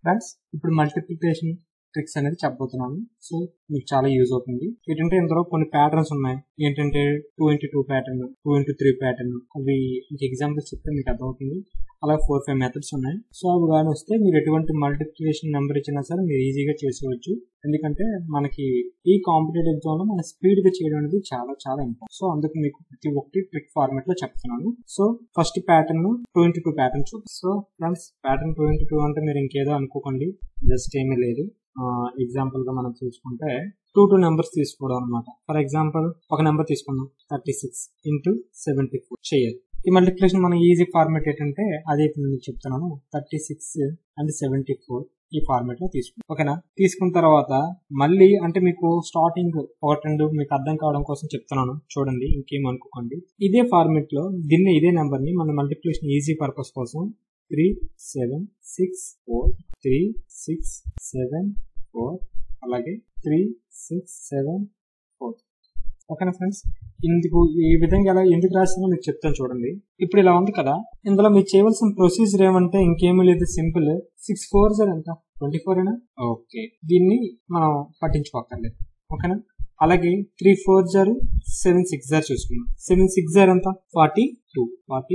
Friends ఇప్పుడు multiplication tricks అనేది చెప్పబోతున్నాను. సో మీకు చాలా యూజ్ అవుతుంది. ఏంటంటే ఇందులో కొన్ని ప్యాటర్న్స్ ఉన్నాయి. ఏంటంటే 2x2 ప్యాటర్న్, 2x3 ప్యాటర్న్, అవి మీకు ఎగ్జాంపుల్స్ చెప్తే మీకు అర్థమవుతుంది. అలా 4-5 మెథడ్స్ ఉన్నాయి. సో అవి కానీ వస్తే మీరు ఎటువంటి మల్టిప్లికేషన్ నెంబర్ ఇచ్చినా సరే మీరు ఈజీగా చేసుకోవచ్చు. ఎందుకంటే మనకి ఈ కాంపిటేటివ్ ఎగ్జామ్ లో మన స్పీడ్ గా చేయడం అనేది చాలా చాలా ఇంపార్టెంట్. సో అందుకు మీకు ప్రతి ఒక్కటి ట్రిక్ ఫార్మాట్ లో చెప్తున్నాను. So first pattern 2x2 pattern చూద్దాం. సో ఫ్రెండ్స్ ప్యాటర్న్ 2x2 అంటే మీరు ఇంకేదో అనుకోకండి, జస్ట్ ఏమీ లేదు. ఎగ్జాంపుల్ గా మనం చూసుకుంటే 2 నెంబర్స్ తీసుకోవడం అనమాట. ఫర్ ఎగ్జాంపుల్ ఒక నెంబర్ తీసుకుందాం, 36 × 74 చేయాలి. ఈ మల్టిప్లికేషన్ మన ఈజీ ఫార్మాట్ ఏంటంటే అదే నేను చెప్తున్నాను, 36 and 74 ఈ ఫార్మాట్ లో తీసుకుంటాం. ఓకేనా? తీసుకున్న తర్వాత మళ్ళీ అంటే మీకు స్టార్టింగ్ ఒకటి రెండు మీకు అర్థం కావడం కోసం చెప్తున్నాను, చూడండి, ఇంకేం అనుకోకండి. ఇదే ఫార్మాట్ లో ఇదే నెంబర్ ని మన మల్టిప్లికేషన్ ఈజీ పర్పస్ కోసం 3 7 6 4 3 6 7 4 అలాగే 3 6 7 4. ఓకేనా ఫ్రెండ్స్? ఇందుకు ఈ విధంగా ఎలా ఎందుకు రాస్తానో మీకు చెప్తాను చూడండి. ఇప్పుడు ఇలా ఉంది కదా, ఇందులో మీరు చేయవలసిన ప్రొసీజర్ ఏమంటే ఇంకేమీ లేదు, సింపుల్. 6 4 ఎంత 24 ఓకే, దీన్ని మనం పట్టించుకోకర్లేదు. ఓకేనా? అలాగే 3 4 7 6 చూసుకున్నాం. 7 6 ఎంత 42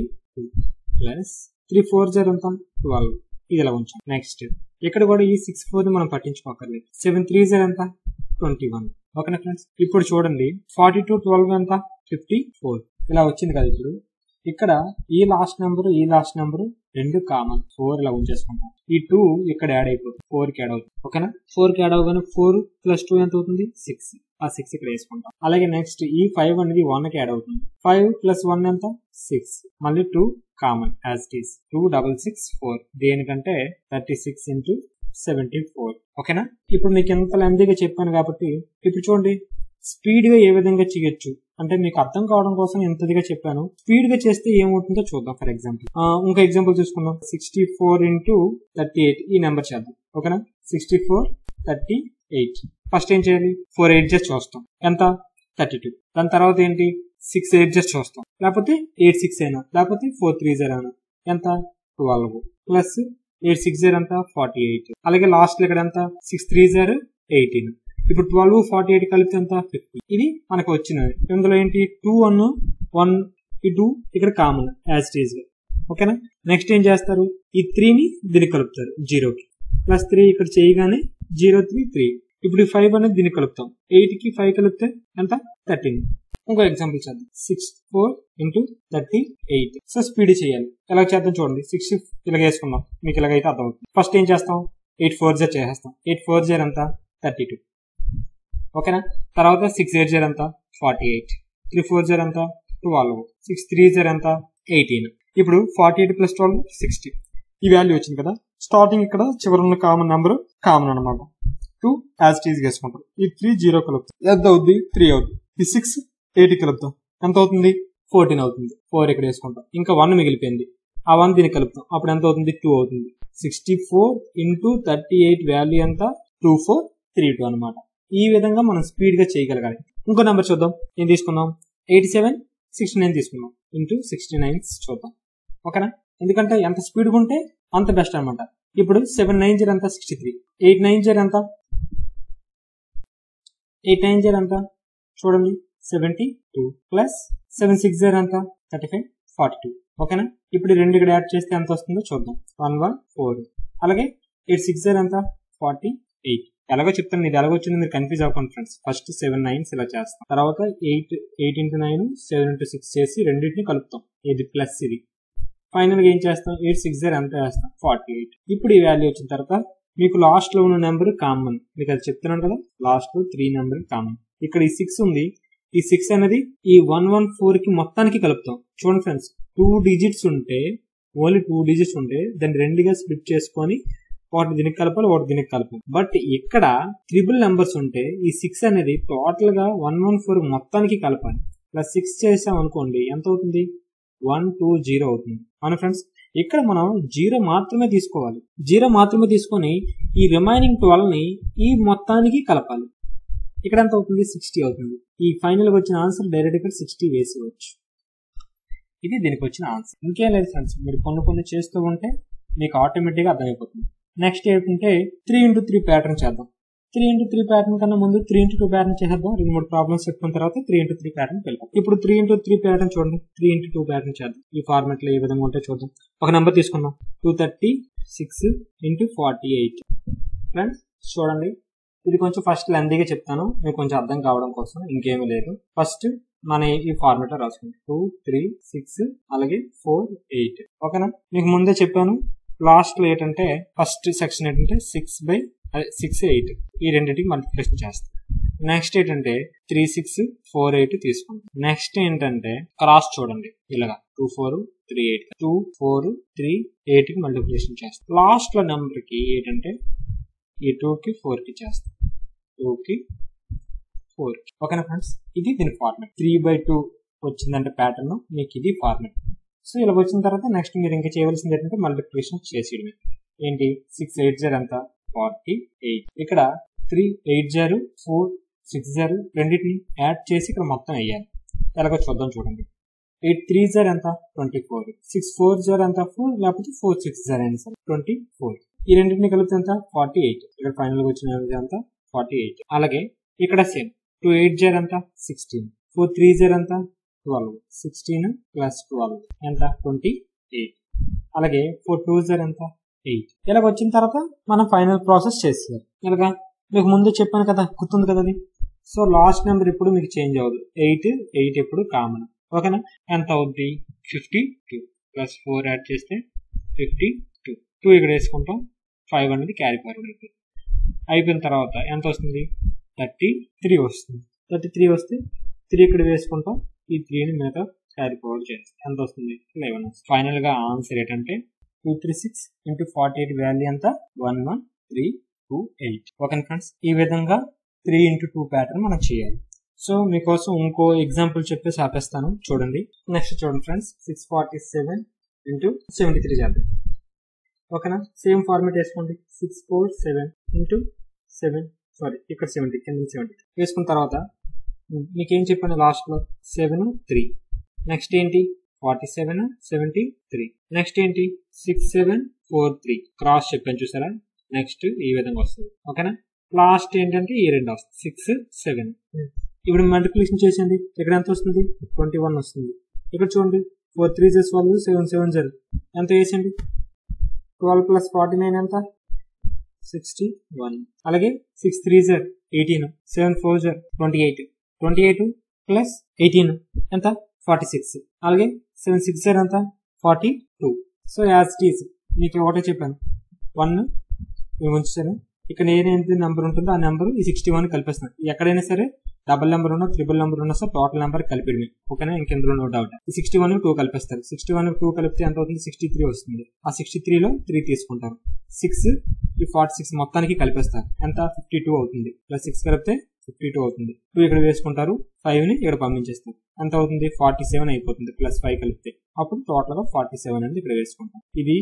ప్లస్ 3 4 ఎంత 12. ఇది ఇలా ఉంచాం. నెక్స్ట్ ఇక్కడ కూడా ఈ 6 4 మనం పట్టించుకోకర్లేదు. 7 3 ఎంత 21. ఓకేనా ఫ్రెండ్స్? ఇప్పుడు చూడండి 42 12 ఎంత 54. ఇలా వచ్చింది కదా. ఇప్పుడు ఇక్కడ ఈ లాస్ట్ నెంబర్ రెండు కామన్, 4 ఇలా ఉంచేసుకుంటాం. ఈ 2 ఇక్కడ యాడ్ అయిపోతుంది, 4 కి యాడ్ అవుతుంది. ఓకేనా? 4 కి యాడ్ అవగానే 4 + 2 ఎంత అవుతుంది 6. ఆ 6 ఇక్కడ వేసుకుంటాం. అలాగే నెక్స్ట్ ఈ 5 అనేది 1 కి యాడ్ అవుతుంది. 5 + 1 ఎంత 6. మళ్ళీ 2 కామన్ యాజ్ ఇట్ ఈస్. 2 6 6 4 దేనికంటే 36 × 74. ఓకేనా? ఇప్పుడు మీకు ఎంత లెంతీగా చెప్పాను కాబట్టి ఇప్పుడు చూడండి స్పీడ్ గా ఏ విధంగా చేయొచ్చు అంటే మీకు అర్థం కావడం కోసం ఎంతదిగా చెప్పాను. స్పీడ్ గా చేస్తే ఏమవుతుందో చూద్దాం. ఫర్ ఎగ్జాంపుల్ ఇంకో ఎగ్జాంపుల్ చూసుకుందాం. 64 × 38 ఈ నెంబర్ చేద్దాం. ఓకేనా? 64 38. ఫస్ట్ ఏం చేయాలి, 4 8 చూస్తాం ఎంత 32. దాని తర్వాత ఏంటి 6 8 చూస్తాం, లేకపోతే 8 6 అయినా, లేకపోతే 4 3 అయినా ఎంత 12 ప్లస్ 8 6 ఎంత 48. అలాగే లాస్ట్ ఇక్కడ ఎంత 6 3 18. ఇప్పుడు 12 48 కలిపితే ఎంత 50. ఇది మనకు వచ్చినది. ఇందులో ఏంటి 2 1 ఈ 2 ఇక్కడ కామన్ యాజ్ ఇట్ ఈజ్ గా. ఓకేనా? నెక్స్ట్ ఏం చేస్తారు, ఈ 3 ని దీనికి కలుపుతారు 0 కి, ప్లస్ 3 ఇక్కడ చేయగానే 0 3 3. ఇప్పుడు ఈ 5 అనేది దీనికి కలుపుతాం. 8 కి 5 కలిపితే ఎంత 13. ఇంకో ఎగ్జాంపుల్ చేద్దాం. 64 × 38. సో స్పీడ్ చేయాలి. ఎలా చేద్దాం చూడండి. 6 ఇలాగ వేసుకుందాం, మీకు ఇలాగైతే అర్థమవుతుంది. ఫస్ట్ ఏం చేస్తాం, 8 4 చేసేస్తాం. 8 4 ఎంత 32. ఓకేనా? తర్వాత 6 8 ఎంత 48. 3 4 ఎంత 12. 6 3 ఎంత 18. ఇప్పుడు 48 + 12 60. ఈ వాల్యూ వచ్చింది కదా. స్టార్టింగ్ ఇక్కడ చివరి ఉన్న కామన్ నెంబర్ కామన్ అనమాట. 2 యాజ్ ఇట్ ఈజ్ వేసుకుంటాం. ఈ 3 0 కలుపుతాం, ఎంత అవుద్ది 3 అవుతుంది. ఈ 6 8 కలుపుతాం, ఎంత అవుతుంది 14 అవుతుంది. 4 ఇక్కడ వేసుకుంటాం. ఇంకా 1 మిగిలిపోయింది, ఆ 1 దీనికి కలుపుతాం, అప్పుడు ఎంత అవుతుంది 2 అవుతుంది. 64 × 38 వాల్యూ ఎంత 2432 అనమాట. ఈ విధంగా మనం స్పీడ్ గా చేయగలగాలి. ఇంకో నెంబర్ చూద్దాం. ఏం తీసుకుందాం, 87 69 తీసుకుందాం. × 69 చూద్దాం. ఓకేనా? ఎందుకంటే ఎంత స్పీడ్ గా ఉంటే అంత బెస్ట్ అనమాట. ఇప్పుడు 7 9 ఎంత 63. 8 9 ఎంత 8 9 ఎంత చూడండి 72 ప్లస్ 7 6 ఎంత 35 42. ఓకేనా? ఇప్పుడు రెండు ఇక్కడ యాడ్ చేస్తే ఎంత వస్తుందో చూద్దాం. 1 1 4. అలాగే 8 6 ఎంత 48. ఎలాగో చెప్తాను, ఇది ఎలాగో వచ్చిందో మీరు కన్ఫ్యూజ్ అవ్వకండి ఫ్రెండ్స్. ఫస్ట్ 7 9 ఇలా చేస్తాం, తర్వాత 8 × 9 7 × 6 చేసి రెండింటిని కలుపుతాం. ఇది ప్లస్ ఇది. ఫైనల్ గా ఏం చేస్తాం, 8 6 ఎంత వేస్తాం 48. ఇప్పుడు ఈ వాల్యూ వచ్చిన తర్వాత మీకు లాస్ట్ లో ఉన్న నెంబర్ కామన్, మీకు అది చెప్తున్నాను కదా, లాస్ట్ లో 3 నెంబర్ కామన్. ఇక్కడ ఈ 6 ఉంది. ఈ 6 అనేది ఈ 114 కి మొత్తానికి కలుపుతాం. చూడండి ఫ్రెండ్స్, 2 డిజిట్స్ ఉంటే, ఓన్లీ 2 డిజిట్స్ ఉంటే దాన్ని రెండుగా స్ప్లిట్ చేసుకొని ఒకటి దీనికి కలపాలి, ఒకటి దీనికి కలపాలి. బట్ ఇక్కడ ట్రిపుల్ నెంబర్స్ ఉంటే ఈ 6 అనేది టోటల్ గా 114 మొత్తానికి కలపాలి. ప్లస్ 6 చేసాం అనుకోండి ఎంత అవుతుంది 120 అవుతుంది. అవునా ఫ్రెండ్స్? ఇక్కడ మనం 0 మాత్రమే తీసుకోవాలి. 0 మాత్రమే తీసుకొని ఈ రిమైనింగ్ 12 ని ఈ మొత్తానికి కలపాలి. ఇక్కడ ఎంత అవుతుంది 60 అవుతుంది. ఈ ఫైనల్ గా వచ్చిన ఆన్సర్ డైరెక్ట్ గా 60 వేసేవచ్చు. ఇది దీనికి వచ్చిన ఆన్సర్. ఇంకేం లేదు ఫ్రెండ్స్, మీరు కొన్ని చేస్తూ ఉంటే మీకు ఆటోమేటిక్ గా అర్థమైపోతుంది. నెక్స్ట్ ఏంటంటే 3x3 ప్యాటర్న్ చేద్దాం. 3x3 ప్యాటర్న్ కన్నా ముందు 3x2 ప్యాటర్న్ చేద్దాం. 2-3 ప్రాబ్లమ్స్ చెప్పుకున్న తర్వాత 3x3 ప్యాటర్న్ వెళ్తాం. ఇప్పుడు 3x3 ప్యాటర్న్ చూడండి. 3x2 ప్యాటర్న్ చేద్దాం. ఈ ఫార్మాట్ లో ఏ విధంగా ఉంటే చూద్దాం. ఒక నెంబర్ తీసుకుందాం. 236 × 48. ఫ్రెండ్స్ చూడండి, ఇది కొంచెం ఫస్ట్ లెందీగా చెప్తాను, మీకు కొంచెం అర్థం కావడం కోసం, ఇంకేమీ లేదు. ఫస్ట్ మన ఈ ఫార్మాట్ లో రాసుకుంటాం. 2, 3, 6 అలాగే 4, 8. ఓకేనా? మీకు ముందే చెప్పాను. లాస్ట్ లో ఏంటంటే ఫస్ట్ సెక్షన్ ఏంటంటే 6 8 ఈ రెండింటికి మల్టిప్లికేషన్ చేస్తాం. నెక్స్ట్ ఏంటంటే 3 6 4 8 తీసుకుంటాం. నెక్స్ట్ ఏంటంటే క్రాస్ చూడండి, ఇలాగా 2 4 3 8 2 4 3 8 కి మల్టిప్లికేషన్ చేస్తాం. లాస్ట్ లో నెంబర్ కి ఏంటంటే ఈ 2 కి 4 కి చేస్తాం. 2 కి 4 కి. ఓకేనా ఫ్రెండ్స్, ఇది దీని ఫార్మాట్. 3/2 వచ్చిందంటే ప్యాటర్న్, మీకు ఇది ఫార్మాట్. సో ఇలా వచ్చిన తర్వాత నెక్స్ట్ మీరు ఇంకా చేయవలసింది ఏంటంటే మల్టిప్లికేషన్ చేసేయడమే. ఏంటి 6 8 0 ఎంత 48. ఇక్కడ 3 8 0 4 6 0 రెండింటిని యాడ్ చేసి ఇక్కడ మొత్తం వేయాలి. ఎలాగో చూద్దాం చూడండి. 8 3 0 ఎంత 24. 6 4 0 ఎంత 4, లేకపోతే 4 6 0 అయినా సరే 24. ఈ రెండింటిని కలిపితే ఎంత 48. ఇక్కడ ఫైనల్ గా వచ్చిన ఎంత 48. అలాగే ఇక్కడ సేమ్ 2 8 0 ఎంత 16. 4 3 0 ఎంత 12. 16 + 12 ఎంత 28. అలాగే 4 2 0 ఎంత 8. ఇలాగ వచ్చిన తర్వాత మనం ఫైనల్ ప్రాసెస్ చేసేయాలి. ఇలాగా మీకు ముందు చెప్పాను కదా, గుర్తుంది కదా అది. సో లాస్ట్ నెంబర్ ఇప్పుడు మీకు చేంజ్ అవ్వదు. 8 ఎప్పుడు కామన్. ఓకేనా? ఎంత అవుద్ది 52 + 4 యాడ్ చేస్తే 52. 2 ఇక్కడ వేసుకుంటాం. 5 అనేది క్యారీ ఫార్వర్డ్ అయిపోయింది. అయిపోయిన తర్వాత ఎంత వస్తుంది 33 వస్తుంది. 33 వస్తే 3 ఇక్కడ వేసుకుంటాం. ఈ 3ని మిగతా క్యారీ ఫార్వర్డ్ చేస్తాం. ఎంత వస్తుంది 11 వస్తుంది. ఫైనల్ గా ఆన్సర్ ఏంటంటే 236 × 48 వాల్యూ ఎంత 11328. ఓకే ఫ్రెండ్స్, ఈ విధంగా 3x2 ప్యాటర్న్ మనం చేయాలి. సో మీకోసం ఇంకో ఎగ్జాంపుల్ చెప్పేసి ఆపేస్తాను, చూడండి. నెక్స్ట్ చూడండి ఫ్రెండ్స్, 647 × 73 చేద్దాం. ఓకేనా? సేమ్ ఫార్మేట్ వేసుకోండి. 647 × 7 సారీ ఇక్కడ 70 కింద 70 వేసుకున్న తర్వాత మీకేం చెప్పాను లాస్ట్ లో 7 3. నెక్స్ట్ ఏంటి 47 73. నెక్స్ట్ ఏంటి 6 7 4 3 క్రాస్ చెప్పాను చూసారా. నెక్స్ట్ ఈ విధంగా వస్తుంది. ఓకేనా? లాస్ట్ ఏంటంటే ఈ రెండు వస్తుంది 6 7. ఇప్పుడు మల్టిప్లికేషన్ చేసేయండి. ఇక్కడ ఎంత వస్తుంది 21 వస్తుంది. ఇక్కడ చూడండి 4 3 12 7 7 0 ఎంత వేసేయండి. 12 + 49 ఎంత 61. అలాగే 6 3 0 18. 7 4 0 28. 28 + 18 ఎంత 46. అలాగే 7 6 0 ఎంత 42. సో యాజ్ ఇట్ ఈస్ మీకు ఒకటే చెప్పాను 1 మేము ఉంచాను. ఇక్కడ ఏదైతే నెంబర్ ఉంటుందో ఆ నెంబర్ ఈ 61 కలిపేస్తున్నాం. ఎక్కడైనా సరే డబుల్ నెంబర్ ఉన్నా ట్రిపుల్ నెంబర్ ఉన్నా సార్ టోటల్ నెంబర్ కలిపేయడమే. ఓకేనా? ఇంకెందులో నో డౌట్. ఈ 61 2 కలిపేస్తారు. 61 2 కలిపితే ఎంత అవుతుంది 63 వస్తుంది. ఆ 63లో 3 తీసుకుంటారు. 6 ఈ 46 మొత్తానికి కలిపేస్తారు. ఎంత 52 అవుతుంది. +6 కలిపితే 52 అవుతుంది. 2 ఇక్కడ వేసుకుంటారు. 5ని ఇక్కడ పంపించేస్తారు. ఎంత అవుతుంది 47 అయిపోతుంది. +5 కలిపితే అప్పుడు టోటల్ గా 47 అనేది ఇక్కడ వేసుకుంటాం. ఇది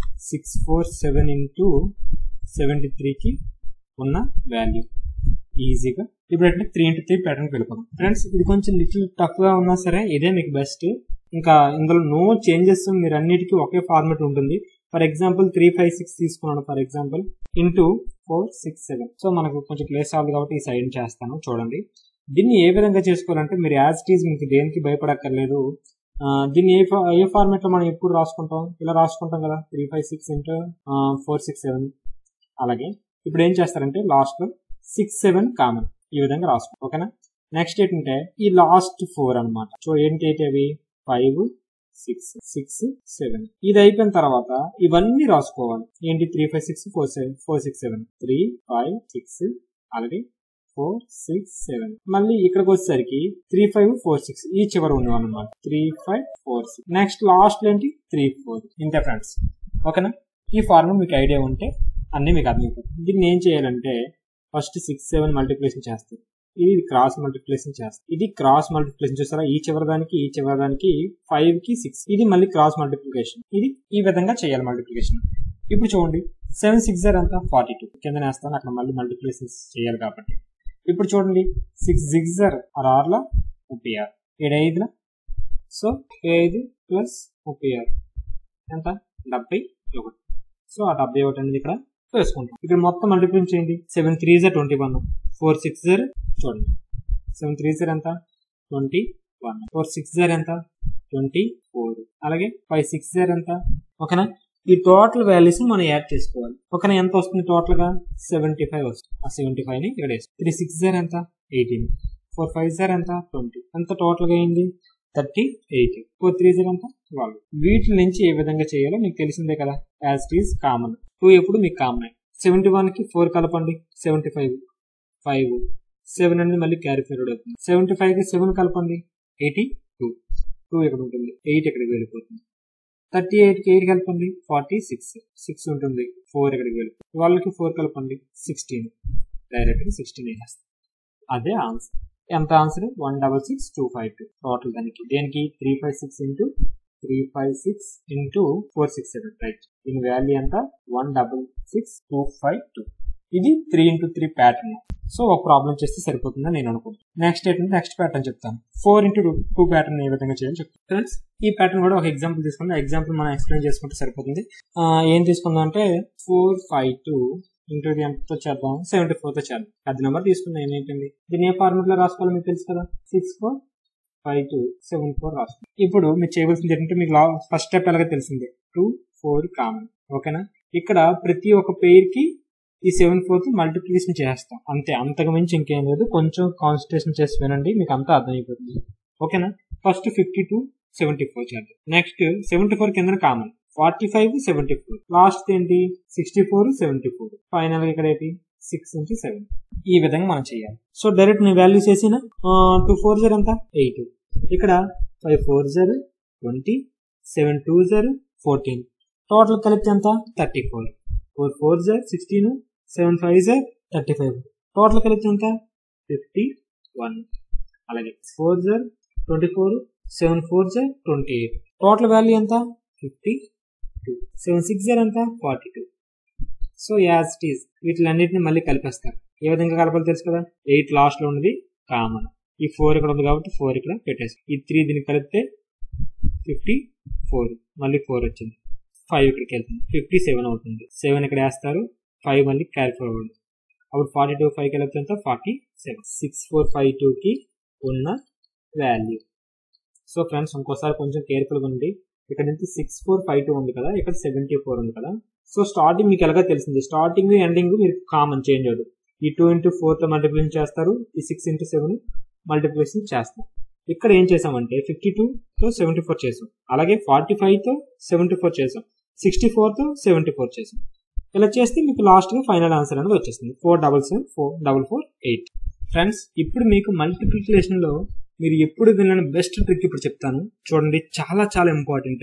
647 × 73కి ఉన్న వాల్యూ ఈజీగా. ఇప్పుడు అంటే 3x3 ప్యాటర్న్కి వెళ్ళిపోతాం. ఫ్రెండ్స్ ఇది కొంచెం లిటిల్ టఫ్ గా ఉన్నా సరే ఇదే మీకు బెస్ట్. ఇంకా ఇందులో నో చేంజెస్, మీరు అన్నిటికీ ఒకే ఫార్మెట్ ఉంటుంది. ఫర్ ఎగ్జాంపుల్ 3 5 6 తీసుకున్నాను ఫర్ ఎగ్జాంపుల్ ఇంటూ 4 6 7. సో మనకు కొంచెం ప్లేస్ అవ్వాలి కాబట్టి ఈ సైడ్ చేస్తాను చూడండి. దీన్ని ఏ విధంగా చేసుకోవాలంటే మీరు యాజ్ ఇట్ ఈజ్ మీకు దేనికి భయపడక్కర్లేదు. దీన్ని ఏ ఫార్మెట్ లో మనం ఎప్పుడు రాసుకుంటాం, ఇలా రాసుకుంటాం కదా 3 5 6 ఇంటూ 4 6 7. అలాగే ఇప్పుడు ఏం చేస్తారంటే లాస్ట్ లో 6 7 కామన్ ఈ విధంగా రాసుకుంటాం. ఓకేనా? నెక్స్ట్ ఏంటంటే ఈ లాస్ట్ 4 అనమాట. సో ఏంటి అవి 5 6 6 7. ఇది అయిపోయిన తర్వాత ఇవన్నీ రాసుకోవాలి. ఏంటి 3 5 6 4 7 4 6 7 3 5 6 అలాగే 4 6 7. మళ్ళీ ఇక్కడికి వచ్చేసరికి 3 5 4 6 ఈ చివరి ఉన్నాం అనమాట. 3 5 4 6. నెక్స్ట్ లాస్ట్ లో ఏంటి 3 4. ఇంతే ఫ్రెండ్స్. ఓకేనా? ఈ ఫార్ములా మీకు ఐడియా ఉంటే అన్ని మీకు అర్థమైపోతుంది. దీన్ని ఏం చేయాలంటే ఫస్ట్ 6 7 మల్టిప్లికేషన్ చేస్తారు. ఇది క్రాస్ మల్టిప్లికేషన్ చేస్తారు. ఇది క్రాస్ మల్టిప్లికేషన్ చూస్తారా, ఈ చివరిదానికి 5 కి 6. ఇది మళ్ళీ క్రాస్ మల్టిప్లికేషన్. ఇది ఈ విధంగా చేయాలి మల్టిప్లికేషన్. ఇప్పుడు చూడండి 7 6 0 అంతా 42 కింద వేస్తాను, అక్కడ మళ్ళీ మల్టిప్లికేషన్ చేయాలి కాబట్టి. ఇప్పుడు చూడండి 6 6 0 6 36 7 5 సో 5 + 36 ఎంత 71. సో ఆ 71 అనేది ఇక్కడ వేసుకుంటాం. ఇక్కడ మొత్తం మల్టిప్లై చేయండి. 7 3s 21, 4 6s చూడండి 7 3s ఎంత 21, 4 6s ఎంత 24, అలాగే 5 6s ఎంత. ఓకేనా, ఈ టోటల్ వాల్యూస్ మనం యాడ్ చేసుకోవాలి. ఓకేనా, ఎంత వస్తుంది టోటల్ గా 75 వస్తుంది. ఆ 75 ని ఇక్కడ వేస్తాం. 3 6s ఎంత 18, 4 5s ఎంత 20, ఎంత టోటల్ గా అయింది 38, 4 3s ఎంత 12. వీటి నుంచి ఏ విధంగా చేయాలో మీకు తెలిసిందే కదా, యాజ్ ఇట్ ఈస్ కామన్. 2 ఎప్పుడు మీకు కామన్. 71 కి 4 కలపండి 75, 5 7 అనేది మళ్ళీ క్యారీ ఫార్వర్డ్ అవుతుంది. 75 కి 7 కలపండి 82, 2 ఇక్కడ ఉంటుంది, 8 ఇక్కడికి వెళ్ళిపోతుంది. 38 కి 8 కలపండి 46, 6 ఉంటుంది, 4 ఇక్కడికి వెళ్ళిపోతుంది. 12 కి 4 కలపండి 16, డైరెక్ట్ గా 16 వేసేస్తాం. అదే ఆన్సర్. ఎంత ఆన్సర్ 166,252 టోటల్. దేనికి 356 ఇంటూ 356 ఇంటూ 467, రైట్. దీని వాల్యూ ఎంత 166,252. ఇది 3x3 ప్యాటర్న్. సో ఒక ప్రాబ్లం చేస్తే సరిపోతుందని నేను అనుకుంటాను. నెక్స్ట్ ప్యాటర్న్ చెప్తాను. 4x2 ప్యాటర్న్ ఏ విధంగా చేయాలని చెప్తాను. ఫ్రెండ్స్, ఈ ప్యాటర్న్ కూడా ఒక ఎగ్జాంపుల్ తీసుకుందాం. ఎగ్జాంపుల్ మనం ఎక్స్ప్లెయిన్ చేసుకుంటే సరిపోతుంది. ఏం తీసుకుందాం అంటే 452 ఇంటూ ఎంతో చేద్దాం 74 తో చేద్దాం. 10 నెంబర్ తీసుకుందాం. ఏమైపోయింది, దీన్ని ఏ ఫార్ములా రాసుకోవాలో మీకు తెలుసు కదా, 645274 రాసుకోండి. ఇప్పుడు మీరు చేయవలసింది ఏంటంటే, మీకు ఫస్ట్ స్టెప్ ఎలాగో తెలిసిందే, 2 4 కామన్. ఓకేనా, ఇక్కడ ప్రతి ఒక్క పేర్ కి ఈ 74 తో మల్టిప్లికేషన్ చేస్తాం అంతే, అంతకు మించి ఇంకేం లేదు. కొంచెం కాన్సన్ట్రేషన్ చేసి వినండి, మీకు అంతా అర్థమైపోతుంది. ఓకేనా, ఫస్ట్ 52 74 చేద్దాం. నెక్స్ట్ 74 కింద కామన్ 45 74, లాస్ట్ ఏంటి 64 74, ఫైనల్ ఇక్కడ ఏంటి 6 into 7. ఈ విధంగా మనం చేయాలి. సో డైరెక్ట్ నేను వాల్యూస్ వేసిన 2 4 ఎంత 8, ఇక్కడ 5 4 20, 7 2 14, టోటల్ కలిపి ఎంత 34, 4 4 16, 7 5 35, టోటల్ కలిపి ఎంత 51. అలాగే 4 24, 7 4 28, టోటల్ వాల్యూ ఎంత 52, 7 6 ఎంత 42. సో యాజ్ ఇట్ ఈస్ వీటిలన్నిటిని మళ్ళీ కలిపేస్తారు. ఏ విధంగా కలపాలో తెలుసు కదా, 8 లాస్ట్ లో ఉన్నది కామన్, ఈ 4 ఇక్కడ ఉంది కాబట్టి 4 ఇక్కడ పెట్టేస్తాం. ఈ 3 దీనికి కలిపితే 54, మళ్ళీ 4 వచ్చింది, 5 ఇక్కడికి వెళ్తుంది 57 అవుతుంది. 7 ఇక్కడ వేస్తారు, 5 మళ్ళీ క్యారీ ఫార్వర్డ్, అప్పుడు 42 5 కలిపితే ఎంత 47. 6452 కి ఉన్న వాల్యూ. సో ఫ్రెండ్స్, ఇంకోసారి కొంచెం కేర్ఫుల్గా ఉంది. ఇక్కడ నుంచి 6452 ఉంది కదా, ఇక్కడ 74 ఉంది కదా. సో స్టార్టింగ్ మీకు ఎలాగో తెలిసింది, స్టార్టింగ్ ఎండింగ్ మీరు కామన్ చేంజ్ అవ్వదు. ఈ 2 into 4 తో మల్టిప్లికేషన్ చేస్తారు, ఈ 6 into 7 మల్టిప్లికేషన్ చేస్తాం. ఇక్కడ ఏం చేసామంటే 52 తో 74 చేసాం, అలాగే 45 తో 74 చేసాం, 64 తో 74 చేసాం. ఇలా చేస్తే మీకు లాస్ట్ గా ఫైనల్ ఆన్సర్ అనేది వచ్చేస్తుంది 477 444 8. ఫ్రెండ్స్, ఇప్పుడు మీకు మల్టిప్లికేషన్ లో మీరు ఎప్పుడు విన్న బెస్ట్ ట్రిక్ ఇప్పుడు చెప్తాను చూడండి, చాలా చాలా ఇంపార్టెంట్.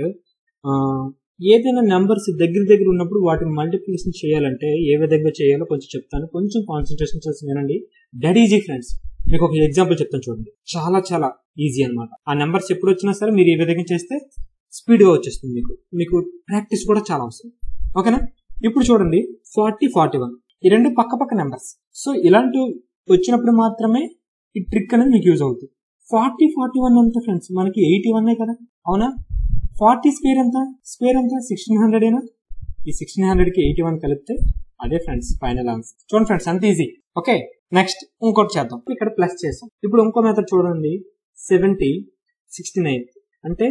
ఏదైనా నెంబర్స్ దగ్గర ఉన్నప్పుడు వాటిని మల్టిప్లికేషన్ చేయాలంటే ఏ విధంగా చేయాలో కొంచెం చెప్తాను, కొంచెం కాన్సన్ట్రేషన్ చేసి వినండి. Dead easy friends. మీకు ఒక ఎగ్జాంపుల్ చెప్తాను చూడండి, చాలా చాలా ఈజీ అనమాట. ఆ నెంబర్స్ ఎప్పుడు వచ్చినా సరే మీరు ఈ విధంగా చేస్తే స్పీడ్ గా వచ్చేస్తుంది. మీకు ప్రాక్టీస్ కూడా చాలా అవసరం. ఓకేనా, ఇప్పుడు చూడండి 40 41 ఈ రెండు పక్క నెంబర్స్. సో ఇలాంటి వచ్చినప్పుడు మాత్రమే ఈ ట్రిక్ అనేది మీకు యూజ్ అవుతుంది. 40 41 ఎంత ఫ్రెండ్స్, మనకి 81 కదా, అవునా? 40 స్క్వేర్ ఎంత 1600 ఏనా? ఈ 1600 కి 81 కలిపితే అదే ఫ్రెండ్స్ ఫైనల్ ఆన్సర్. చూడండి ఫ్రెండ్స్, అంత ఈజీ. ఓకే, నెక్స్ట్ ఇంకోటి చేద్దాం. ఇక్కడ ప్లస్ చేసాం. ఇప్పుడు ఇంకో మెథడ్ చూడండి, 70 69 అంటే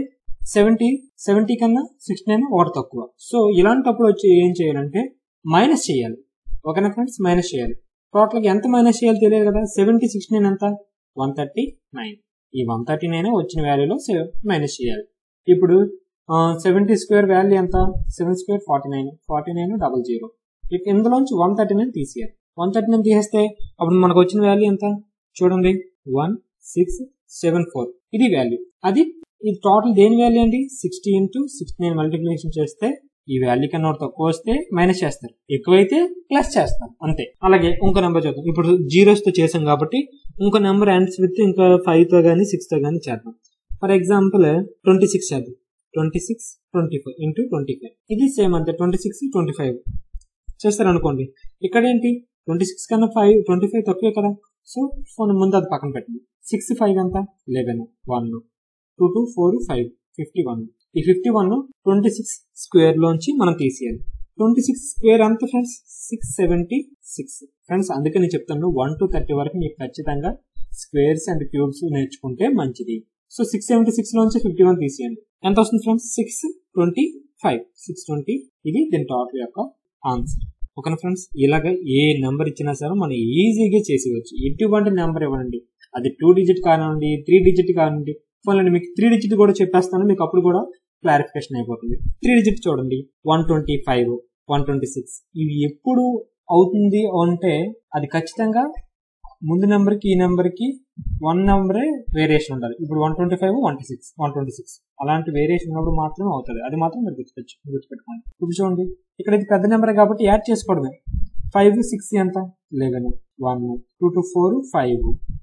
70 కన్నా 69 ఒకటి తక్కువ. సో ఇలాంటప్పుడు వచ్చి ఏం చేయాలంటే మైనస్ చేయాలి. ఓకేనా ఫ్రెండ్స్, మైనస్ చేయాలి. టోటల్ గా ఎంత మైనస్ చేయాలి తెలియదు కదా. 70 69 ఎంత 139. ఈ 139 వచ్చిన వాల్యూలో మైనస్ చేయాలి. ఇప్పుడు 70 స్క్వేర్ వాల్యూ ఎంత 7 స్క్వేర్ 49 00. ఇందులోంచి 139 తీసేయాలి. 139 తీసేస్తే అప్పుడు మనకు వచ్చిన వాల్యూ ఎంత చూడండి 1674. ఇది వాల్యూ. ఇది టోటల్ దేని వాల్యూ అండి 60 into 69 మల్టిప్లికేషన్ చేస్తే ఈ వాల్యూ కన్నా తక్కువ వస్తే మైనస్ చేస్తారు, ఎక్కువైతే ప్లస్ చేస్తారు, అంతే. అలాగే ఇంకో నెంబర్ చూద్దాం. ఇప్పుడు జీరోస్ తో చేసాం కాబట్టి ఇంకో నెంబర్ ఎండ్స్ విత్ ఇంకా 5 తో గానీ 6 తో గానీ చేద్దాం. ఫర్ ఎగ్జాంపుల్ 26 చేద్దాం. 26 25 into 25 ఇది సేమ్ అంతే. 26 25 చేస్తారు అనుకోండి. ఇక్కడ ఏంటి 26 కన్నా 25 తక్కువే కదా. సో ముందు అది పక్కన పెట్టండి. 6 5 ఎంత 11 1 2 2 4 5 51. ఈ 51 26 స్క్వేర్ లోంచి మనం తీసేయాలి. 26 స్క్వేర్ అంత ఫ్రెండ్స్ 676 ఫ్రెండ్స్. అందుకే నేను చెప్తాను 1 to 30 వరకు మీకు ఖచ్చితంగా స్క్వేర్స్ అండ్ క్యూబ్స్ నేర్చుకుంటే మంచిది. సో 676 లోంచి 51 తీసేయండి. ఎంత వస్తుంది ఫ్రెండ్స్? 620. ఇది దీని టాపిక్ యొక్క ఆన్సర్. ఓకేనా ఫ్రెండ్స్? ఇలాగ ఏ నెంబర్ ఇచ్చినా సరే మనం ఈజీగా చేసేయచ్చు. ఎటువంటి నెంబర్ ఇవ్వండి, అది 2 digit కానివ్వండి, 3 digit కానివ్వండి. పోలండి మీకు 3 digit కూడా చెప్పేస్తాను, మీకు అప్పుడు కూడా క్లారిఫికేషన్ అయిపోతుంది. 3 digit చూడండి, 125, 126. ఇవి ఎప్పుడు అవుతుంది అంటే అది ఖచ్చితంగా ముందు నెంబర్కి ఈ నెంబర్కి 1 నెంబరే వేరియేషన్ ఉండాలి. ఇప్పుడు 125, 126 అలాంటి వేరియేషన్ ఉన్నప్పుడు మాత్రమే అవుతుంది. అది మాత్రం మీరు గుర్తుపెట్టుకోండి. ఇప్పుడు చూడండి, ఇక్కడ ఇది పెద్ద నెంబరే కాబట్టి యాడ్ చేసుకోవడమే. 5, 6 ఎంత? 11, 1, 2 to 4, 5,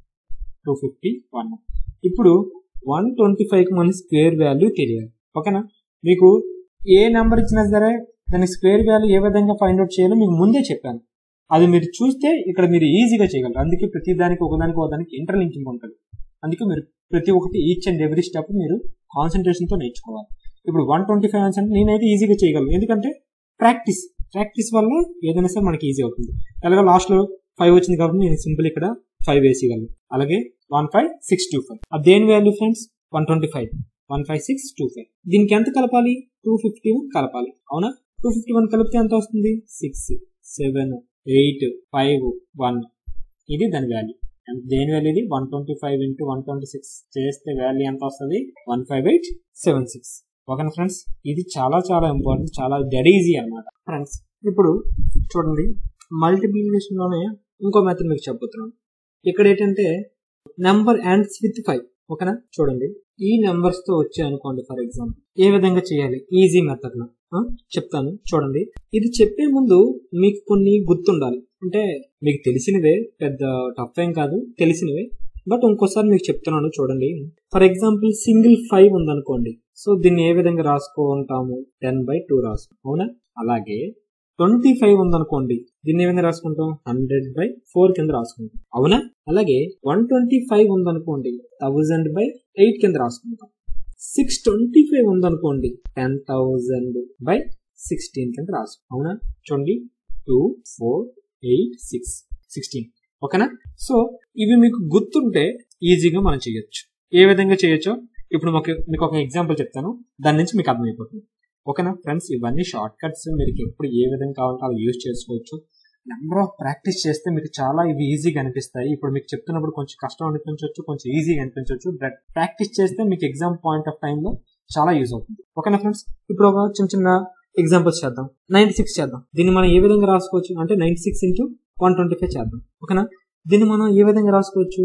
251. ఇప్పుడు 125కి మన స్క్వేర్ వాల్యూ తెలియాలి. ఓకేనా? మీకు ఏ నెంబర్ ఇచ్చినా సరే దాని స్క్వేర్ వాల్యూ ఏ విధంగా ఫైండ్ అవుట్ చేయాలో మీకు ముందే చెప్పాను. అది మీరు చూస్తే ఇక్కడ మీరు ఈజీగా చేయగలరు. అందుకే ప్రతి దానికి ఒకదానికి ఇంటర్లింకింగ్ ఉంటుంది. అందుకే మీరు ప్రతి ఒక్కటి ఈచ్ అండ్ ఎవ్రీ స్టెప్ మీరు కాన్సన్ట్రేషన్తో నేర్చుకోవాలి. ఇప్పుడు 125 అంటే నేనైతే ఈజీగా చేయగలను, ఎందుకంటే ప్రాక్టీస్ వల్ల ఏదైనా సరే మనకి ఈజీ అవుతుంది. అలాగే లాస్ట్లో 5 వచ్చింది కాబట్టి నేను సింపుల్ ఇక్కడ 5 వేసేయగలను. అలాగే 15625 అది దేని వాల్యూ ఫ్రెండ్స్? 125, 15625. దీనికి ఎంత కలపాలి? 251 కలపాలి. అవునా? 251 కలిపితే ఎంత వస్తుంది? 6, 7, 8, 5, 1. ఇది దాని వాల్యూ. దేని వాల్యూ ఇది? 125 into 126 చేస్తే వాల్యూ ఎంత వస్తుంది? 15876. ఓకేనా ఫ్రెండ్స్? ఇది చాలా చాలా ఇంపార్టెంట్, చాలా డెడ్ ఈజీ అనమాట ఫ్రెండ్స్. ఇప్పుడు చూడండి, మల్టిప్లికేషన్ లోనే ఇంకో మెథడ్ మీకు చెప్పబోతున్నాను. ఇక్కడ ఏంటంటే నెంబర్ ఎండ్స్ విత్ 5. ఓకేనా? చూడండి, ఈ నెంబర్స్ తో వచ్చాయి అనుకోండి. ఫర్ ఎగ్జాంపుల్ ఏ విధంగా చేయాలి ఈజీ మెథడ్ లో చెప్తాను. చూడండి, ఇది చెప్పే ముందు మీకు కొన్ని గుర్తుండాలి. అంటే మీకు తెలిసినవే, పెద్ద టఫ్ ఏం కాదు, తెలిసినవే. బట్ ఇంకోసారి మీకు చెప్తున్నాను చూడండి. ఫర్ ఎగ్జాంపుల్ సింగిల్ 5 ఉందనుకోండి. సో దీన్ని ఏ విధంగా రాసుకుంటాము? 10/2 రాసుకుంటాం. అవునా? అలాగే 25 ఉందనుకోండి, దీన్ని ఏ విధంగా రాసుకుంటాం? 100/4 కింద రాసుకుంటాం. అవునా? అలాగే 125 ఉందనుకోండి, 1000/8 కింద రాసుకుంటాం. 625 ఉందనుకోండి, 10,000/16 కింద రాసుకుంటాం. అవునా? చూడండి, 2, 4, 8, 6, 16. ఓకేనా? సో ఇవి మీకు గుర్తుంటే ఈజీగా మనం చేయొచ్చు. ఏ విధంగా చేయొచ్చో ఇప్పుడు మీకు ఒక ఎగ్జాంపుల్ చెప్తాను, దాని నుంచి మీకు అర్థమైపోతుంది. ఓకేనా ఫ్రెండ్స్? ఇవన్నీ షార్ట్ కట్స్, మీరు ఎప్పుడు ఏ విధంగా కావాలంటే అలా యూజ్ చేసుకోవచ్చు. నెంబర్ ఆఫ్ ప్రాక్టీస్ చేస్తే మీకు చాలా ఇవి ఈజీగా అనిపిస్తాయి. ఇప్పుడు మీకు చెప్తున్నప్పుడు కొంచెం కష్టం అనిపించవచ్చు, కొంచెం ఈజీగా అనిపించవచ్చు. బట్ ప్రాక్టీస్ చేస్తే మీకు ఎగ్జామ్ పాయింట్ ఆఫ్ టైంలో చాలా యూజ్ అవుతుంది. ఓకేనా ఫ్రెండ్స్? ఇప్పుడు ఒక చిన్న ఎగ్జాంపుల్స్ చేద్దాం. 96 చేద్దాం. దీన్ని మనం ఏ విధంగా రాసుకోవచ్చు అంటే 96 into 125 చేద్దాం. ఓకేనా? దీన్ని మనం ఏ విధంగా రాసుకోవచ్చు?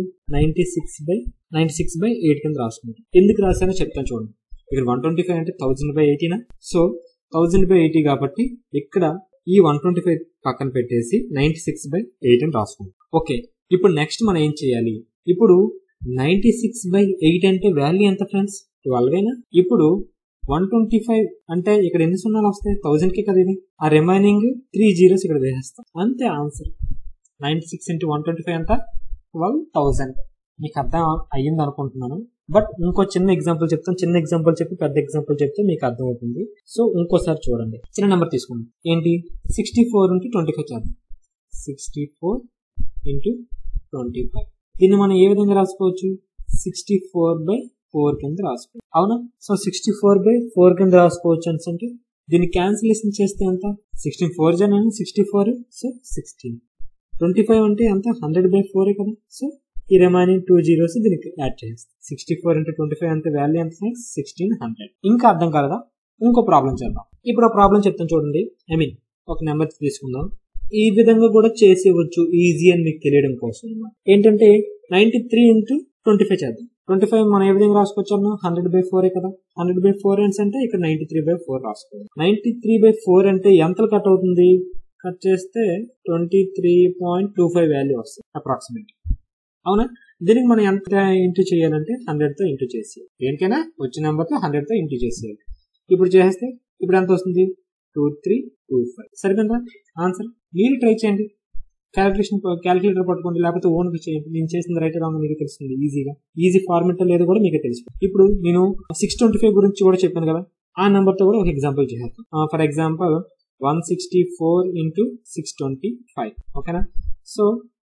96/8 కింద రాసుకుంటాం. ఎందుకు రాసానో చెప్తాను చూడండి. ఇక్కడ 125 అంటే 1000/80. సో 1000/80 కాబట్టి ఇక్కడ ఈ 125 పక్కన పెట్టేసి 96/8 అని రాసుకుంటాం. ఓకే, ఇప్పుడు నెక్స్ట్ మనం ఏం చేయాలి? ఇప్పుడు 96/8 అంటే వాల్యూ ఎంత ఫ్రెండ్స్? 12. ఇప్పుడు 125 అంటే ఇక్కడ ఎన్ని సున్నాలు వస్తాయి? 1000కి కదా ఇది. ఆ రిమైనింగ్ 3 zeros ఇక్కడ వేసేస్తాం. అంతే ఆన్సర్. 96 into 125 ఎంత? 12,000. మీకు అర్థం అయ్యింది అనుకుంటున్నాను. బట్ ఇంకో చిన్న ఎగ్జాంపుల్ చెప్తాను. చిన్న ఎగ్జాంపుల్ చెప్పి పెద్ద ఎగ్జాంపుల్ చెప్తే మీకు అర్థం అవుతుంది. సో ఇంకోసారి చూడండి, చిన్న నెంబర్ తీసుకుందాం. ఏంటి? 64 into 25 చేద్దాం. 64 into 25. దీన్ని మనం ఏ విధంగా రాసుకోవచ్చు? 64/4 కింద రాసుకోవచ్చు. అవునా? సో 64/4 కింద రాసుకోవచ్చు అంటే దీన్ని క్యాన్సిలేషన్ చేస్తే ఎంత? 16 4 64. సో 16. 25 అంటే ఎంత? 100/4 కదా. సో ఈ రిమైనింగ్ 2 zeros దీనికి యాడ్ చేస్తాం. 64 into 25 అంటే వాల్యూ ఎంత? 1600. ఇంకా అర్థం కాలేదా? ఇంకో ప్రాబ్లం చేద్దాం. ఇప్పుడు ఆ ప్రాబ్లం చెప్తాను చూడండి. ఒక నెంబర్ తీసుకుందాం. ఈ విధంగా కూడా చేసేవచ్చు ఈజీ అని మీకు తెలియడం కోసం అన్నమాట. ఏంటంటే 93 into 25 చేద్దాం. 25 మనం ఏ విధంగా రాసుకోవచ్చు అన్న? 100/4 కదా. 100/4 అంటే ఇక్కడ 93/4 రాసుకోవాలి. 93/4 అంటే ఎంతలు కట్ అవుతుంది? కట్ చేస్తే 23.25 వాల్యూ వస్తుంది అప్రాక్సిమేట్. అవునా? దీనికి మనం ఎంత ఇంటూ చేయాలంటే 100తో ఇంటూ చేసి, దేనికైనా వచ్చిన నెంబర్తో 100తో ఇంటూ చేసేయాలి. ఇప్పుడు చేస్తే ఇప్పుడు ఎంత వస్తుంది? 2325. సరిపోయిందా ఆన్సర్? మీరు ట్రై చేయండి, క్యాలిక్యులేటర్ పట్టుకోండి, లేకపోతే ఓన్గా చేయండి. నేను చేసిన రైట్ రాంగ్ మీకు తెలుస్తుంది ఈజీగా. ఈజీ ఫార్మెట్ లేదు కూడా మీకు తెలుసు. ఇప్పుడు నేను 625 గురించి కూడా చెప్పాను కదా, ఆ నెంబర్తో కూడా ఒక ఎగ్జాంపుల్ చేస్తాను. For example 164 into 625. ఓకేనా? సో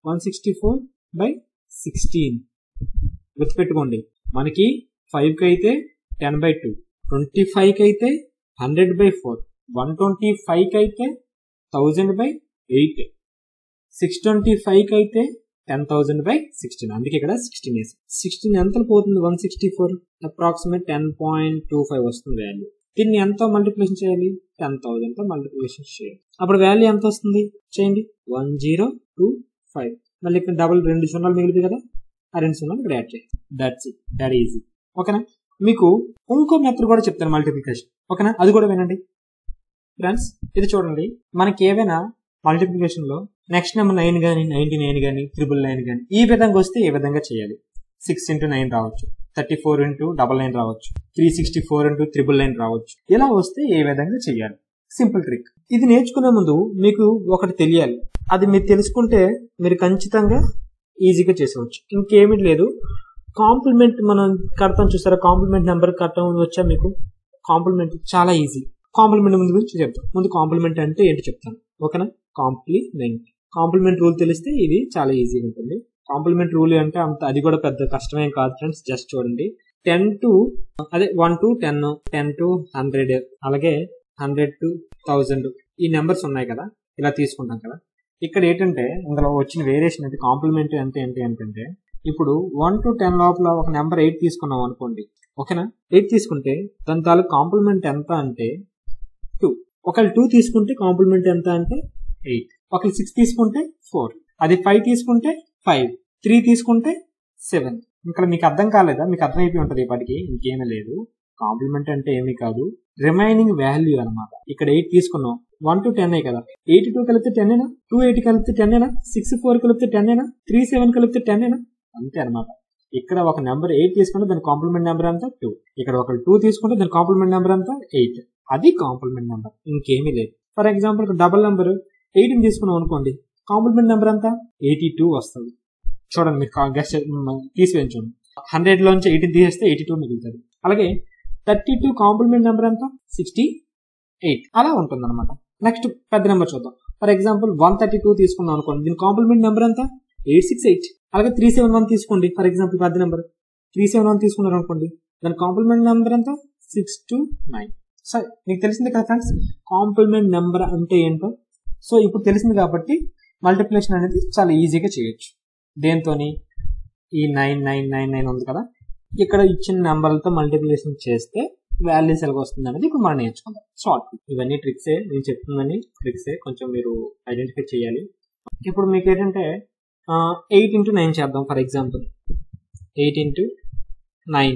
164/16 గుర్తుపెట్టుకోండి. మనకి 5కి అయితే 10/2, 25కి అయితే 100/4, 125కి అయితే 1000/8, 625కి అయితే 10,000/16. అందుకే ఇక్కడ 16 వేసి 16 ఎంత పోతుంది? 164 అప్రాక్సిమేట్ 10.25 వస్తుంది వాల్యూ. దీన్ని ఎంతో మల్టిప్లికేషన్ చేయాలి? 10,000తో మల్టిప్లికేషన్ చేయాలి. అప్పుడు వాల్యూ ఎంత వస్తుంది? చేయండి. 1025. మళ్ళీ ఇక్కడ డబుల్ 2 సున్నాలు మిగిలింది కదా, ఆ 2 సున్నాలు ఇక్కడ యాడ్ చేయాలి. That's it, that easy. ఓకేనా? మీకు ఇంకో మెథడ్ కూడా చెప్తాను మల్టిప్లికేషన్. ఓకేనా? అది కూడా వినండి ఫ్రెండ్స్. ఇది చూడండి, మనకి ఏవైనా మల్టిప్లికేషన్ లో నెక్స్ట్ నెంబర్ 9 కానీ 99 కానీ 999 కానీ ఈ విధంగా వస్తే ఏ విధంగా చేయాలి? 6 into 9 రావచ్చు, 34 into 99 రావచ్చు, 364 into 999 రావచ్చు. ఇలా వస్తే ఏ విధంగా చేయాలి? Simple trick. ఇది నేర్చుకునే ముందు మీకు ఒకటి తెలియాలి. అది మీరు తెలుసుకుంటే మీరు ఖచ్చితంగా ఈజీగా చేసేవచ్చు. ఇంకేమీ లేదు. కాంప్లిమెంట్ మనం కడతాం చూసారా, కాంప్లిమెంట్ నెంబర్ కట్టడం వచ్చా మీకు? కాంప్లిమెంట్ చాలా ఈజీ. కాంప్లిమెంట్ ముందు గురించి చెప్తాను. ముందు కాంప్లిమెంట్ అంటే ఏంటి చెప్తాను. ఓకేనా? కాంప్లిమెంట్ రూల్ తెలిస్తే ఇది చాలా ఈజీగా ఉంటుంది. కాంప్లిమెంట్ రూల్ అంటే అది కూడా పెద్ద కష్టమేం కాదు ఫ్రెండ్స్. జస్ట్ చూడండి, 1 to 10, 10 to 100, అలాగే 100 to 1000 ఈ నెంబర్స్ ఉన్నాయి కదా, ఇలా తీసుకుంటాం కదా. ఇక్కడ ఏంటంటే ఇందులో వచ్చిన వేరియేషన్ అయితే కాంప్లిమెంట్ అంటే ఏంటంటే ఇప్పుడు 1 to 10 లోపల ఒక నెంబర్ 8 తీసుకున్నాం అనుకోండి. ఓకేనా? 8 తీసుకుంటే దాని తాలూకు కాంప్లిమెంట్ ఎంత అంటే 2. ఒకవేళ 2 తీసుకుంటే కాంప్లిమెంట్ ఎంత అంటే 8. ఒకవేళ 6 తీసుకుంటే 4. అది 5 తీసుకుంటే 5, 3 తీసుకుంటే 7. ఇంకా మీకు అర్థం కాలేదా? మీకు అర్థం అయిపోయి ఉంటుంది ఇప్పటికి. ఇంకేమీ లేదు. కాంప్లిమెంట్ అంటే ఏమీ కాదు, రిమైనింగ్ వాల్యూ అనమాట. ఇక్కడ 8 తీసుకున్నాం, 1 to 10 కదా. 8 2 కలిపితే 10 ఏనా? 2 8 కలిపితే 10 ఏనా? 6 4 కలిపితే 10 ఏనా? 3 7 కలిపితే 10 ఏనా? అంతే అనమాట. ఇక్కడ ఒక నెంబర్ 8 తీసుకుంటే దాని కాంప్లిమెంట్ నెంబర్ అంతా 2. ఇక్కడ ఒక 2 తీసుకుంటే దాని కాంప్లిమెంట్ నెంబర్ అంతా 8. అది కాంప్లిమెంట్ నెంబర్, ఇంకేమీ లేదు. ఫర్ ఎగ్జాంపుల్ డబల్ నెంబర్ 8 తీసుకున్నాం అనుకోండి, కాంప్లిమెంట్ నెంబర్ అంతా 82 వస్తుంది. చూడండి, మీరు గెస్ట్ తీసివేయండి. చూడండి, 100 లోంచి 18 తీసేస్తే 82 మిగులుతుంది. అలాగే 32 కాంప్లిమెంట్ నెంబర్ అంతా 68. అలా ఉంటుంది అనమాట. నెక్స్ట్ పెద్ద నెంబర్ చూద్దాం. ఫర్ ఎగ్జాంపుల్ 132 తీసుకున్నాం అనుకోండి, దీని కాంప్లిమెంట్ నెంబర్ అంతా 868. అలాగే 371 తీసుకోండి. ఫర్ ఎగ్జాంపుల్ పెద్ద నెంబర్ 371 తీసుకున్నారు అనుకోండి, దాని కాంప్లిమెంట్ నెంబర్ అంతా 629. సరే, మీకు తెలిసింది కదా ఫ్రెండ్స్ కాంప్లిమెంట్ నెంబర్ అంటే ఏంటో. సో ఇప్పుడు తెలిసింది కాబట్టి మల్టిప్లికేషన్ అనేది చాలా ఈజీగా చేయొచ్చు. దేంతోని? ఈ 9999 ఉంది కదా, ఇక్కడ ఇచ్చిన నెంబర్లతో మల్టిప్లికేషన్ చేస్తే వాల్యూస్ ఎలాగ వస్తుంది అనేది ఇప్పుడు మనం నేర్చుకుందాం. షార్ట్, ఇవన్నీ ట్రిక్సే, నేను చెప్తుందని ట్రిక్సే, కొంచెం మీరు ఐడెంటిఫై చేయాలి. ఇప్పుడు మీకు ఏంటంటే 8 into 9 చేద్దాం. ఫర్ ఎగ్జాంపుల్ 8 into 9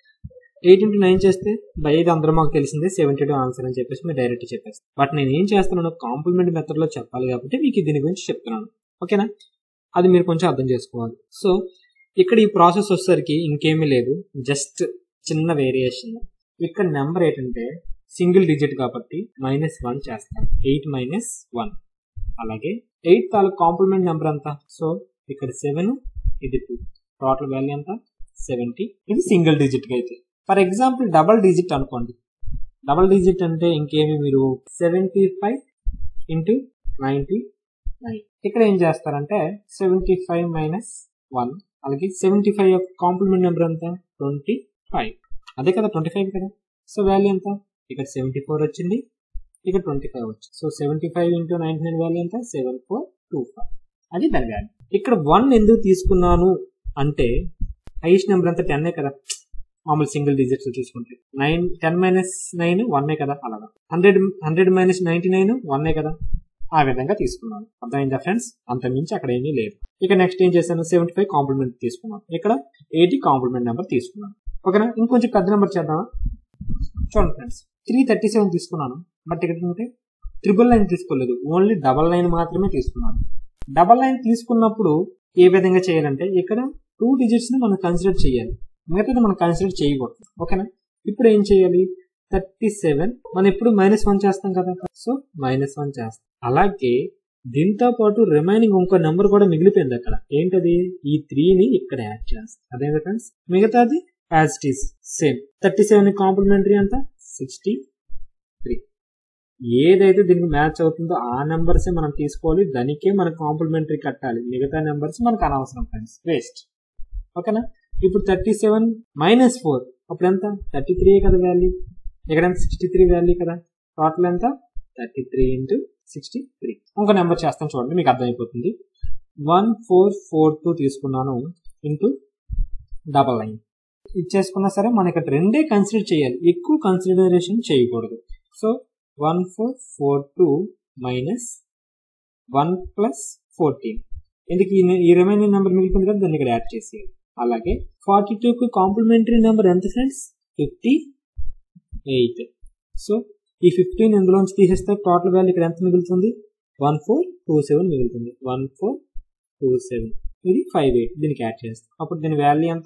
చేస్తే బై ఇది అందరూ మాకు తెలిసిందే 72 ఆన్సర్ అని చెప్పేసి మీరు డైరెక్ట్ చెప్పేస్తాను. బట్ నేను ఏం చేస్తున్నాను, కాంప్లిమెంట్ మెథడ్ లో చెప్పాలి కాబట్టి మీకు దీని గురించి చెప్తున్నాను. ఓకేనా? అది మీరు కొంచెం అర్థం చేసుకోవాలి. సో ఇక్కడ ఈ ప్రాసెస్ వచ్చేసరికి ఇంకేమీ లేదు, జస్ట్ చిన్న వేరియేషన్. ఇక్కడ నెంబర్ ఏంటంటే సింగిల్ డిజిట్ కాబట్టి -1 చేస్తాను. 8 - 1. అలాగే 8 తాలూకు కాంప్లిమెంట్ నెంబర్ అంతా. సో ఇక్కడ 7, ఇది 2, టోటల్ వాల్యూ అంతా 70. ఇది సింగిల్ డిజిట్ కి అయితే. ఫర్ ఎగ్జాంపుల్ డబల్ డిజిట్ అనుకోండి. డబల్ డిజిట్ అంటే ఇంకేమి, మీరు 75 into 99. ఇక్కడ ఏం చేస్తారంటే 75 - 1. అలాగే 75 యొక్క కాంప్లిమెంట్ నెంబర్ ఎంత? 25. అదే కదా, 25 కదా. సో వాల్యూ ఎంత? ఇక్కడ 74 వచ్చింది, ఇక్కడ 25 వచ్చింది. సో 75 into 99 వాల్యూ ఎంత? 7425. అది దాని వాల్యూ. ఇక్కడ 1 ఎందుకు తీసుకున్నాను అంటే హైయెస్ట్ నెంబర్ అంతా 10 కదా, మామూలు సింగిల్ డిజిట్స్ చూసుకుంటే. 10 - 9 1 కదా, అలాగా 100 - 99 1 కదా, ఆ విధంగా తీసుకున్నాను. అర్థమైందా ఫ్రెండ్స్? అంత మించి అక్కడ ఏమీ లేదు. ఇక నెక్స్ట్ ఏం చేశాను, 75 కాంప్లిమెంట్ తీసుకున్నాను, ఇక్కడ 80 కాంప్లిమెంట్ నెంబర్ తీసుకున్నాను. ఓకేనా? ఇంకొంచెం పెద్ద నెంబర్ చేద్దామా? చూడండి ఫ్రెండ్స్, 337 తీసుకున్నాను. బట్ ఇక్కడ ఏంటంటే 999 తీసుకోలేదు, ఓన్లీ 99 మాత్రమే తీసుకున్నాను. 99 తీసుకున్నప్పుడు ఏ విధంగా చేయాలంటే ఇక్కడ 2 డిజిట్స్ ని మనం కన్సిడర్ చేయాలి, మిగతాది మనం కన్సిడర్ చేయకూడదు. ఓకేనా? ఇప్పుడు ఏం చేయాలి, 37 మనం ఎప్పుడు -1 చేస్తాం కదా, సో -1 చేస్తాం. అలాగే దీంతో పాటు రిమైనింగ్ ఇంకో నెంబర్ కూడా మిగిలిపోయింది అక్కడ. ఏంటది? ఈ 3ని ఇక్కడ యాడ్ చేస్తాం. అదే ఫ్రెండ్స్, మిగతాది as it is same. 37 complementary అంతా 63. ఏదైతే దీనికి మ్యాచ్ అవుతుందో ఆ నెంబర్స్ మనం తీసుకోవాలి, దానికే మనకు కాంప్లిమెంటరీ కట్టాలి, మిగతా నెంబర్స్ మనకు అనవసరం ఫ్రెండ్స్, వేస్ట్. ఓకేనా. ఇప్పుడు 37 - 4 అప్పుడు ఎంత? 33 కదా వాల్యూ, ఇక్కడ ఎంత? 63 వాల్యూ కదా. టోటల్ ఎంత? 33 × 63. ఇంకో నెంబర్ చేస్తాను చూడండి, మీకు అర్థమైపోతుంది. 1442 తీసుకున్నాను ఇంటూ 99 ఇచ్చేసుకున్నా సరే మనం ఇక్కడ రెండే కన్సిడర్ చేయాలి, ఎక్కువ కన్సిడరేషన్ చేయకూడదు. సో 1442 - 1 + 14 ఎందుకు ఈ రిమైనింగ్ నెంబర్ మిగులుతుంది కదా, దాన్ని ఇక్కడ యాడ్ చేసేయాలి. అలాగే 42కు కాంప్లిమెంటరీ నెంబర్ ఎంత ఫ్రెండ్స్? 58. సో ఈ 15 ఇందులోంచి తీసేస్తే టోటల్ వాల్యూ ఇక్కడ ఎంత మిగులుతుంది? 1427 మిగులుతుంది. 1427 ఇది 58, దీనికి యాడ్ చేస్తాం. అప్పుడు దీని వాల్యూ ఎంత?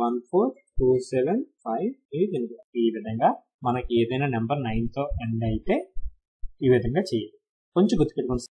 14275. ఈ విధంగా మనకి ఏదైనా నెంబర్ 9తో ఎండ్ అయితే ఈ విధంగా చేయాలి. కొంచెం గుర్తుపెట్టుకోండి.